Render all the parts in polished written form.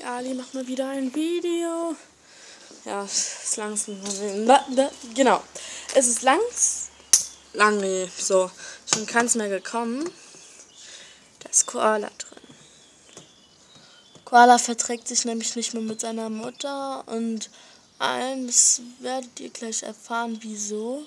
Ali macht mal wieder ein Video. Ja, es ist langsam. Genau. Es ist lange so. Schon keins mehr gekommen. Da ist Koala drin. Koala verträgt sich nämlich nicht mehr mit seiner Mutter. Und eins werdet ihr gleich erfahren, wieso.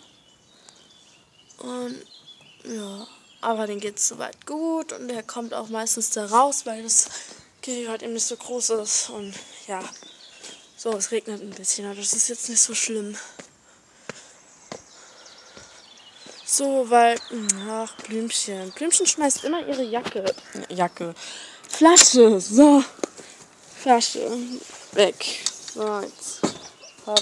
Und ja, aber den geht's soweit gut. Und der kommt auch meistens da raus, weil das Gehege halt eben nicht so groß ist. Und ja, so, es regnet ein bisschen, aber das ist jetzt nicht so schlimm. So, weil, ach, Blümchen. Blümchen schmeißt immer ihre Flasche, so. Flasche, weg. So, jetzt, hopp.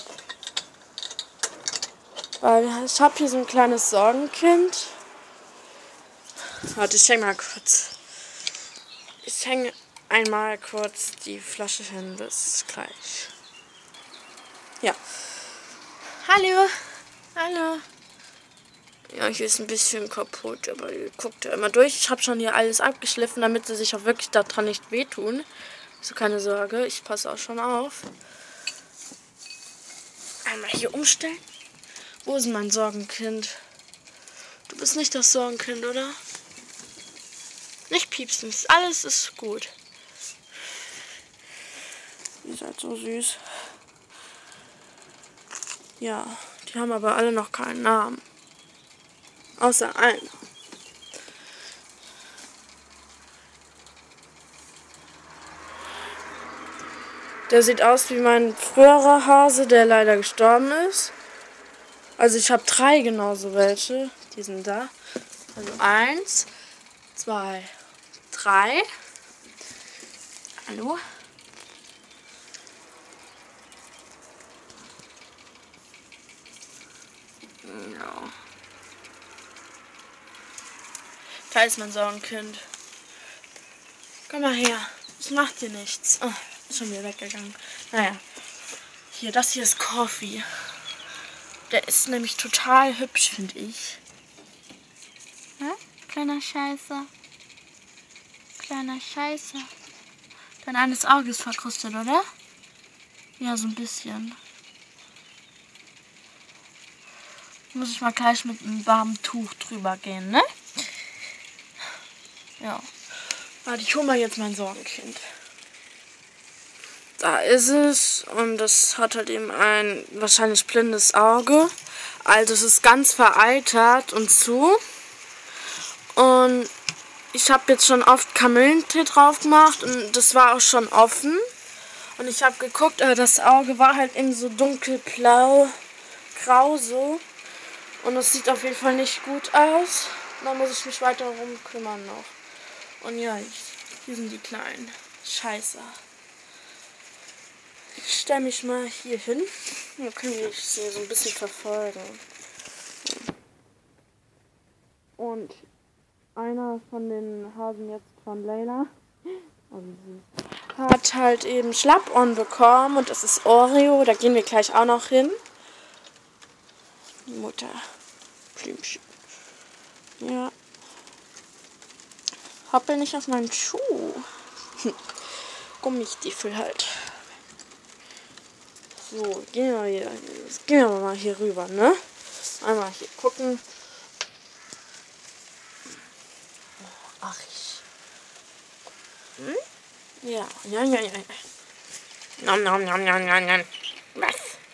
Weil ich habe hier so ein kleines Sorgenkind. Warte, ich hänge mal kurz. Ich hänge einmal kurz die Flasche hin, bis gleich. Ja. Hallo. Hallo. Ja, hier ist ein bisschen kaputt, aber ihr guckt ja immer durch. Ich habe schon hier alles abgeschliffen, damit sie sich auch wirklich daran nicht wehtun. Also keine Sorge, ich passe auch schon auf. Einmal hier umstellen. Wo ist mein Sorgenkind? Du bist nicht das Sorgenkind, oder? Nicht piepsen, alles ist gut. Ihr seid so süß. Ja, die haben aber alle noch keinen Namen. Außer einer. Der sieht aus wie mein früherer Hase, der leider gestorben ist. Also ich habe 3 genauso welche. Die sind da. Also 1, 2, 3. Hallo? Ja. Da ist mein Sorgenkind. Komm mal her. Ich mach dir nichts. Oh, ist schon wieder weggegangen. Naja. Hier, das hier ist Coffee. Der ist nämlich total hübsch, finde ich. Ja? Kleiner Scheißer. Kleiner Scheißer. Dein eines Auge ist verkrustet, oder? Ja, so ein bisschen. Muss ich mal gleich mit einem warmen Tuch drüber gehen, ne? Ja. Warte, ich hole mal jetzt mein Sorgenkind. Da ist es. Und das hat halt eben ein wahrscheinlich blindes Auge. Also es ist ganz veraltert und zu. Und ich habe jetzt schon oft Kamillentee drauf gemacht und das war auch schon offen. Und ich habe geguckt, das Auge war halt eben so dunkelblau, grau so. Und das sieht auf jeden Fall nicht gut aus. Da muss ich mich weiter darum kümmern noch. Und ja, hier sind die Kleinen. Scheiße. Ich stelle mich mal hier hin. Dann können wir sie so ein bisschen verfolgen. Und einer von den Hasen jetzt von Leila hat halt eben Schlappohren bekommen. Und das ist Oreo. Da gehen wir gleich auch noch hin. Die Mutter. Blümchen. Ja. Hoppel nicht auf meinen Schuh. Gummistiefel halt. So, gehen wir mal hier rüber, ne? Einmal hier gucken. Ach, Ja. Nom, nom, nom, nom, nom, nom. Was?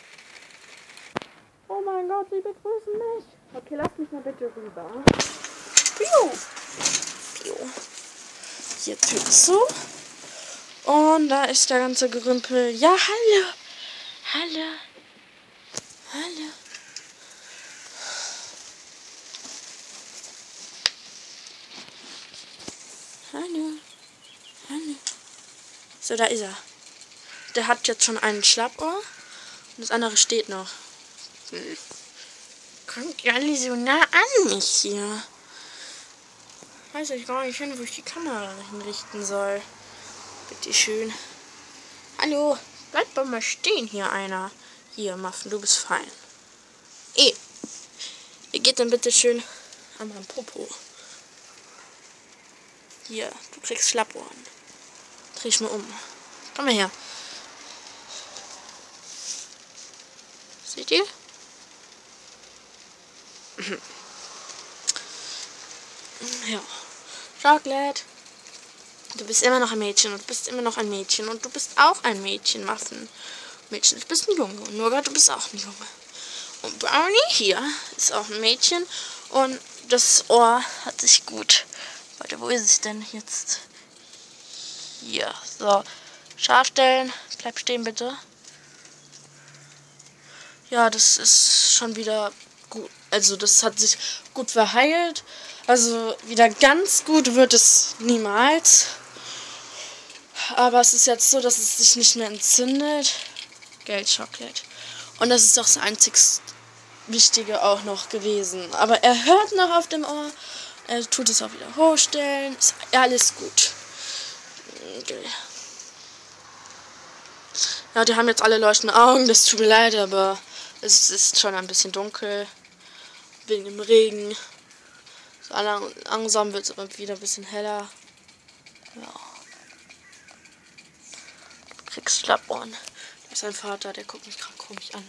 Oh mein Gott, sie begrüßen mich. Okay, lass mich mal bitte rüber. Piu. Piu. Hier Tür zu. Und da ist der ganze Gerümpel. Ja, hallo. Hallo. Hallo. Hallo. Hallo. So, da ist er. Der hat jetzt schon einen Schlappohr. Und das andere steht noch. Kommt ihr alle so nah an mich hier? Weiß ich gar nicht hin, wo ich die Kamera hinrichten soll. Bitte schön. Hallo, bleibt doch mal stehen hier einer. Hier, Muffin, du bist fein. Ihr geht dann bitte schön an meinem Popo. Hier, du kriegst Schlappohren. Dreh ich mal um. Komm mal her. Seht ihr? Ja. Chocolate. Du bist immer noch ein Mädchen und du bist immer noch ein Mädchen und du bist auch ein Mädchen, Muffin. Mädchen, du bist ein Junge und Nougat, du bist auch ein Junge. Und Brownie hier ist auch ein Mädchen und das Ohr hat sich gut. Warte, wo ist es denn jetzt? Hier. So. Scharf stellen. Bleib stehen, bitte. Ja, das ist schon wieder gut. Also das hat sich gut verheilt. Also wieder ganz gut wird es niemals. Aber es ist jetzt so, dass es sich nicht mehr entzündet. Geldschokolade. Und das ist doch das einzig Wichtige auch noch gewesen. Aber er hört noch auf dem Ohr. Er tut es auch wieder hochstellen. Ist alles gut. Okay. Ja, die haben jetzt alle leuchtende Augen. Das tut mir leid, aber es ist schon ein bisschen dunkel. Wegen dem Regen. So langsam wird es aber wieder ein bisschen heller. Ja. Du kriegst Schlappohren. Da ist ein Vater, der guckt mich gerade komisch an.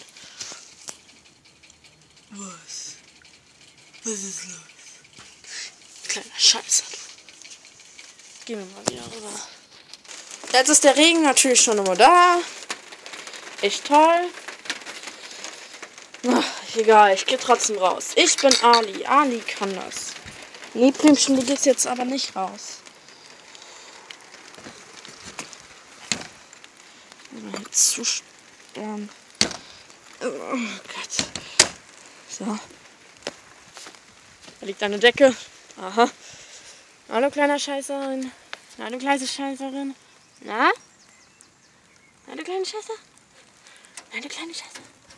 Was? Was ist los? Kleiner Scheiße. Gehen wir mal wieder rüber. Jetzt ist der Regen natürlich schon immer da. Echt toll. Ach, egal, ich gehe trotzdem raus. Ich bin Ali. Ali kann das. Nee, Blümchen, du gehst jetzt aber nicht raus. Mal zusperren. Oh Gott. So. Da liegt eine Decke. Aha. Hallo, kleiner Scheißerin. Na, du kleine Scheißerin. Na? Na, du kleine Scheiße? Na, du kleine Scheiße?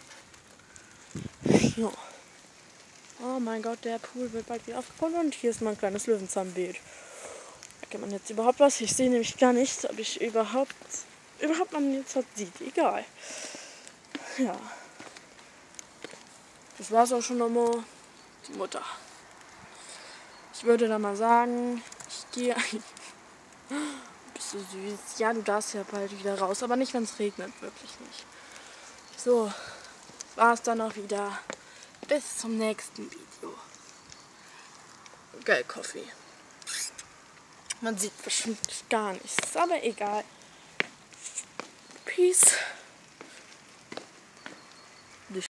Ja. Oh mein Gott, der Pool wird bald wieder aufgebaut und hier ist mein kleines Löwenzahnbeet. Erkennt man jetzt überhaupt was? Ich sehe nämlich gar nichts, ob ich überhaupt man jetzt was sieht. Egal. Ja. Das war's auch schon nochmal. Die Mutter. Ich würde da mal sagen, ich gehe. Bist du süß? Ja, du darfst ja bald wieder raus, aber nicht, wenn es regnet, wirklich nicht. So, war's dann auch wieder. Bis zum nächsten Video. Geil, Kaffee. Man sieht bestimmt gar nichts, aber egal. Peace.